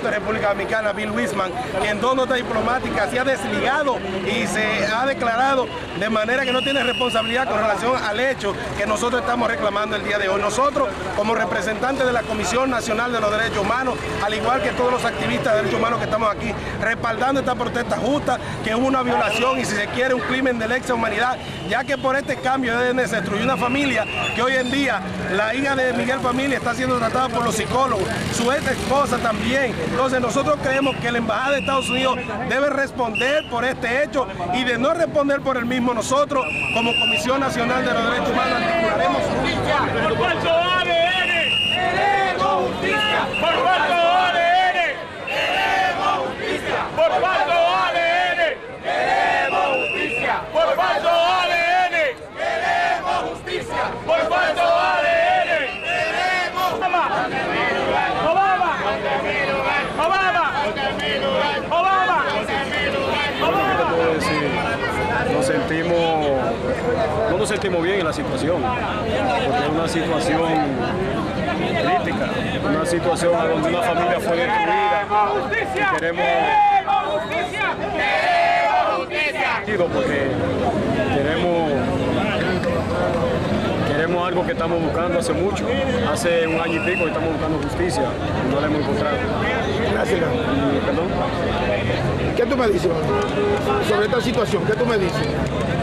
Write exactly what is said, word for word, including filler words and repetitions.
Presidente de República Dominicana, Bill Wiseman, que en dos notas diplomáticas se ha desligado y se ha declarado de manera que no tiene responsabilidad con relación al hecho que nosotros estamos reclamando el día de hoy. Nosotros, como representantes de la Comisión Nacional de los Derechos Humanos, al igual que todos los activistas de derechos humanos que estamos aquí, respaldando esta protesta justa, que hubo una violación y, si se quiere, un crimen de lesa humanidad, ya que por este cambio de se destruyó una familia que hoy en día la hija de Miguel Familia está siendo tratada por los psicólogos, su ex esposa también. Entonces nosotros creemos que la Embajada de Estados Unidos debe responder por este hecho, y de no responder por el mismo, nosotros como Comisión Nacional de los Derechos Humanos articularemos justicia. ¡Por cuanto A D N! ¡Queremos justicia! ¡Por cuanto A D N! ¡Queremos justicia! ¡Por cuanto A D N! ¡Queremos justicia! ¡Por cuanto A D N! ¡Queremos justicia! ¡Por cuanto A D N! ¡Queremos Obama! ¡Obama! ¡Obama! ¡Obama! Nos sentimos, no nos sentimos bien en la situación, porque es una situación crítica, una situación donde una familia fue destruida y queremos justicia, queremos justicia, porque queremos, queremos algo que estamos buscando hace mucho, hace un año y pico que estamos buscando justicia y no la hemos encontrado. Gracias. Y, perdón. ¿Qué tú me dices sobre esta situación? ¿Qué tú me dices?